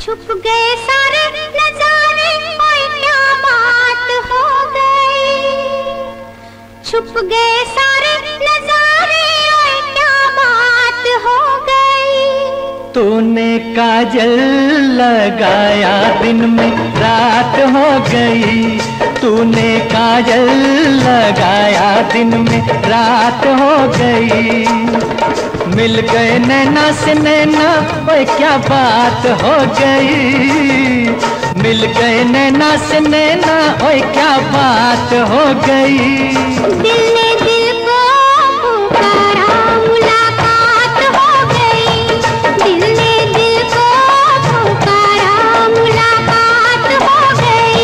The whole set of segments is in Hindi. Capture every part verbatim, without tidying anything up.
छुप गए सारे नजारे, ओए क्या बात हो गई। छुप गए सारे नजारे, ओए क्या बात हो गई। तूने काजल लगाया दिन में रात हो गई। तूने काजल लगाया दिन में रात हो गई। मिल गए नैना से नैना, ओए क्या बात हो गई। मिल गए नैना से नैना, ओए क्या बात हो गई। दिल ने दिल को पुकारा, मुलाकात हो गई। दिल ने दिल को पुकारा, मुलाकात हो गई।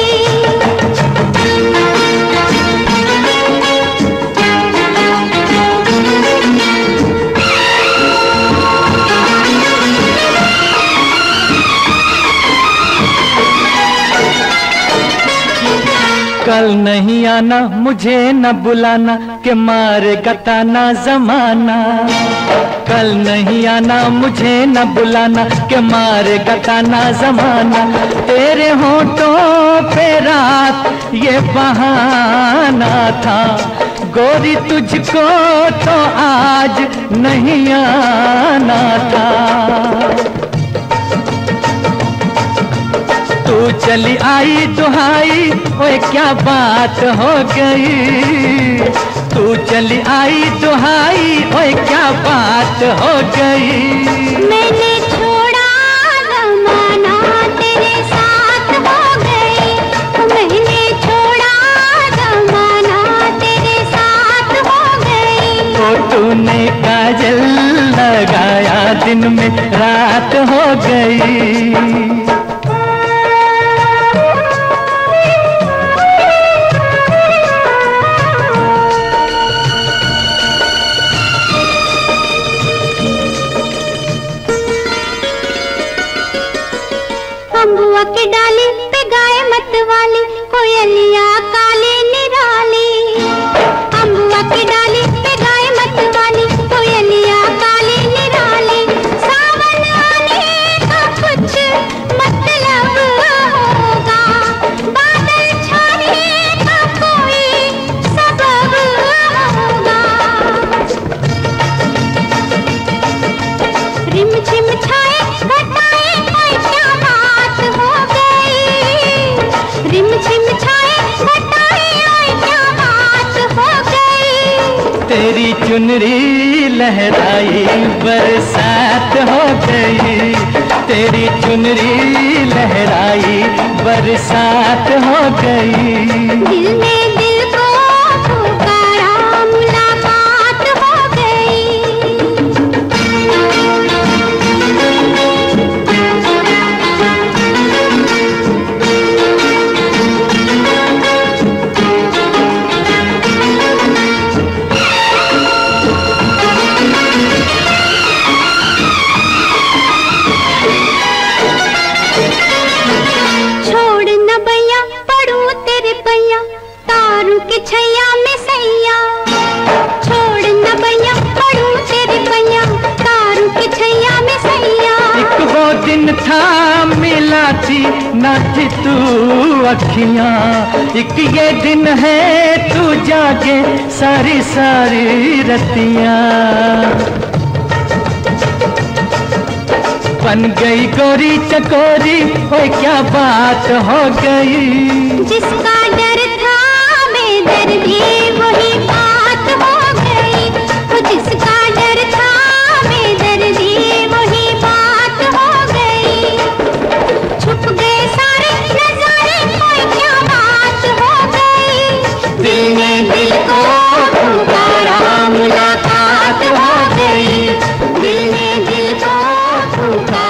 कल नहीं आना, मुझे न बुलाना, के मारे गताना जमाना। कल नहीं आना, मुझे न बुलाना, के मारे गताना जमाना। तेरे होठों पे रात ये बहाना था, गोरी तुझको तो आज नहीं आना था। तू चली आई दुहाई, ओए क्या बात हो गई। तू चली आई दुहाई, ओए क्या बात हो गई। मैंने छोड़ा जमाना, तेरे साथ हो गई। मैंने छोड़ा जमाना, तेरे साथ हो गई। तो तूने काजल लगाया दिन में रात हो गई। अम्बुआ के डाली पे गाय मत वाली, कोयलिया काली निराली। अम्बुआ के डाली पे गाय मत वाली, कोयलिया काली निराली। सावन आने का कुछ मतलब होगा, बादल छाने का कोई सबब होगा। रिम झिम छाए घटाए, ओए क्या बात हो गई। रिम झिम छाए घटाए, ओए क्या बात हो गई। तेरी चुनरी लहराई बरसात हो गई। तेरी चुनरी लहराई बरसात हो गई। दिल ने दिल को पुकारा, मुलाकात हो गई। छोड़ न भैया पड़ू तेरे पैया, तारू के छैया में सैया। छोड़ न भैया पड़ू तेरे पैया, तारू के छैया में सैया। एक वो दिन था मिला थी ना थी तू अखियां, एक ये दिन है तू जागे सारी सारी रतियां। बन गई गोरी चकोरी, ओए क्या बात हो गई। जिसका डर था बेदर्दी, वही बात हो गई। वो जिसका डर था बेदर्दी, वही बात हो गई। छुप गए सारे नजारे, ओए क्या बात हो गई। दिल ने दिल को पुकारा, मुलाकात हो गई। दिल ने दिल को पुकारा।